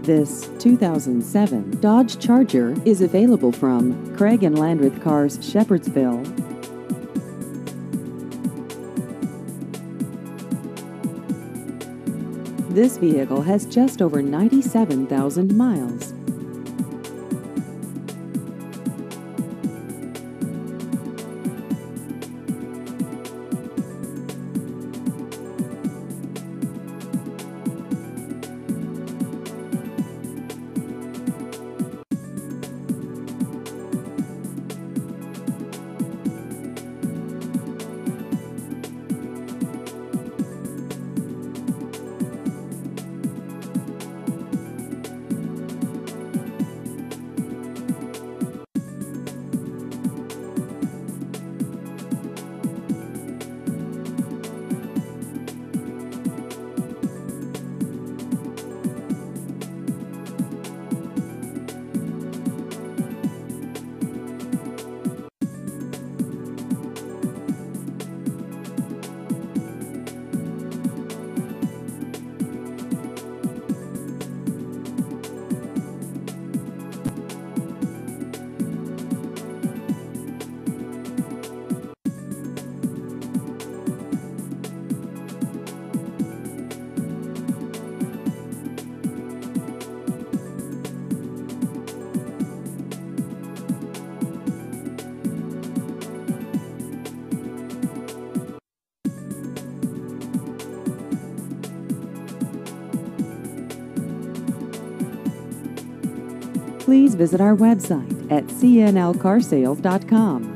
This 2007 Dodge Charger is available from Craig and Landreth Cars, Shepherdsville. This vehicle has just over 97,000 miles. Please visit our website at cnlcarsales.com.